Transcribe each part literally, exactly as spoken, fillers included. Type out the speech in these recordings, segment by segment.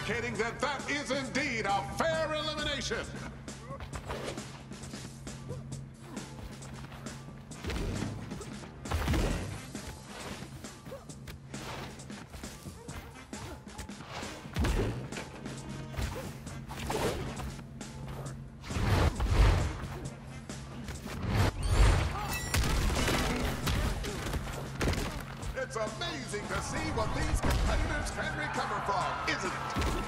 indicating that that is indeed a fair elimination. It's amazing to see what these competitors can recover from, isn't it?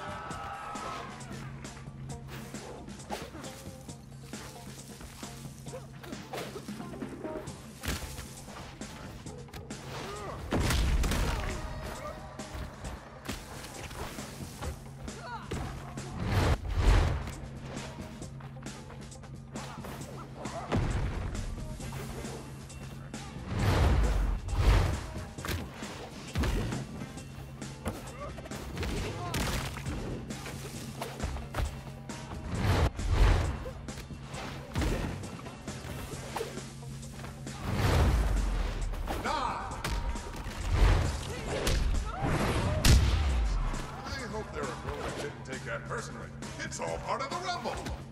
Take that personally. It's all part of the rumble.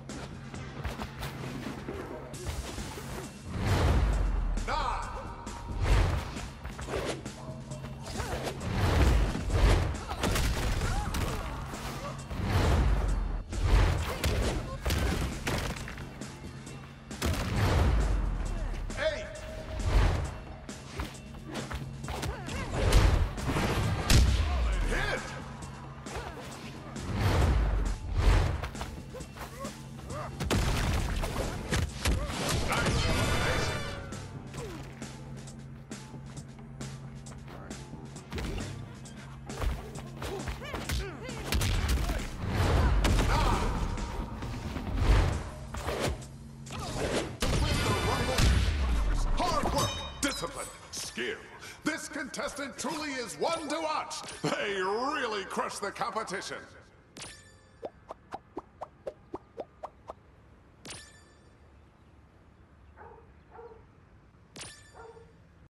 Nine. Eight. Hit. Skill. This contestant truly is one to watch. They really crush the competition.